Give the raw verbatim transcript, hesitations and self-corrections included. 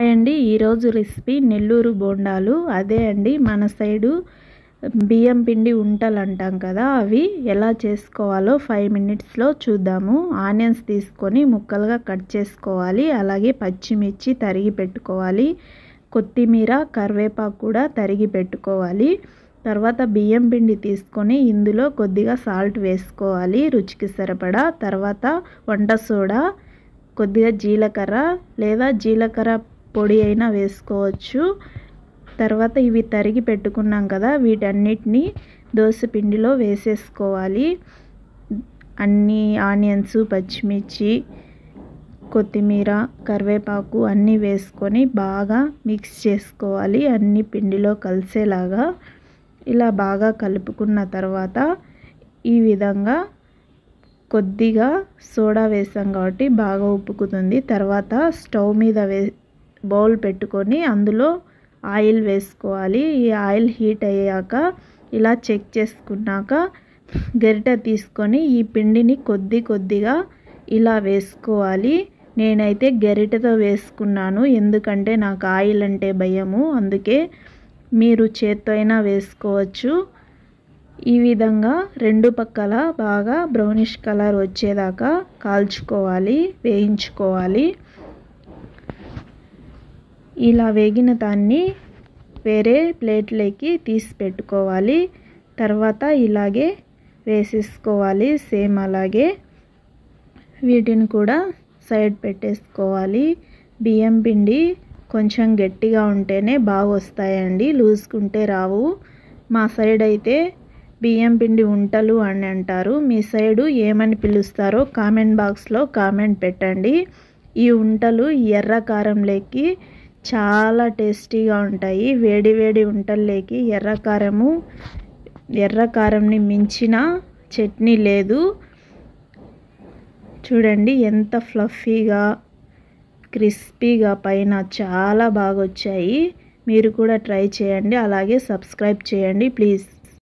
అండి ఈరోజు రెసిపీ నెల్లూరు బోండాలు. అదే అండి మన సైడు బియ్యం పిండి ఉంటలు అంటాం కదా, అవి ఎలా చేసుకోవాలో ఫైవ్ మినిట్స్లో చూద్దాము. ఆనియన్స్ తీసుకొని ముక్కలుగా కట్ చేసుకోవాలి, అలాగే పచ్చిమిర్చి తరిగి పెట్టుకోవాలి, కొత్తిమీర కరివేపాకు కూడా తరిగి పెట్టుకోవాలి. తర్వాత బియ్యం పిండి తీసుకొని ఇందులో కొద్దిగా సాల్ట్ వేసుకోవాలి రుచికి సరిపడా. తర్వాత వంట సోడా, కొద్దిగా జీలకర్ర లేదా జీలకర్ర పొడి అయినా వేసుకోవచ్చు. తర్వాత ఇవి తరిగి పెట్టుకున్నాం కదా, వీటన్నిటిని దోశ పిండిలో వేసేసుకోవాలి. అన్ని ఆనియన్స్, పచ్చిమిర్చి, కొత్తిమీర, కరివేపాకు అన్నీ వేసుకొని బాగా మిక్స్ చేసుకోవాలి, అన్ని పిండిలో కలిసేలాగా. ఇలా బాగా కలుపుకున్న తర్వాత ఈ విధంగా కొద్దిగా సోడా వేసాం కాబట్టి బాగా ఉప్పుకుతుంది. తర్వాత స్టవ్ మీద వే బౌల్ పెట్టుకొని అందులో ఆయిల్ వేసుకోవాలి. ఈ ఆయిల్ హీట్ అయ్యాక ఇలా చెక్ చేసుకున్నాక గరిటె తీసుకొని ఈ పిండిని కొద్ది కొద్దిగా ఇలా వేసుకోవాలి. నేనైతే గరిటెతో వేసుకున్నాను, ఎందుకంటే నాకు ఆయిల్ అంటే భయము, అందుకే. మీరు చేత్తో అయినా వేసుకోవచ్చు. ఈ విధంగా రెండు పక్కల బాగా బ్రౌనిష్ కలర్ వచ్చేదాకా కాల్చుకోవాలి, వేయించుకోవాలి. ఇలా వేగిన దాన్ని వేరే ప్లేట్లోకి తీసి పెట్టుకోవాలి. తర్వాత ఇలాగే వేసేసుకోవాలి, సేమ్ అలాగే వీటిని కూడా సైడ్ పెట్టేసుకోవాలి. బియ్యం పిండి కొంచెం గట్టిగా ఉంటేనే బాగా వస్తాయండి, లూజ్కుంటే రావు. మా సైడ్ అయితే బియ్యం పిండి ఉంటలు అని అంటారు, మీ సైడు ఏమని పిలుస్తారో కామెంట్ బాక్స్లో కామెంట్ పెట్టండి. ఈ ఉంటలు ఎర్ర కారంలోకి చాలా టేస్టీగా ఉంటాయి. వేడి వేడి ఉంటల్లోకి ఎర్ర కారము ఎర్ర కారంని మించిన చట్నీ లేదు. చూడండి ఎంత ఫ్లఫీగా క్రిస్పీగా పైన చాలా బాగా వచ్చాయి. మీరు కూడా ట్రై చేయండి, అలాగే సబ్స్క్రైబ్ చేయండి ప్లీజ్.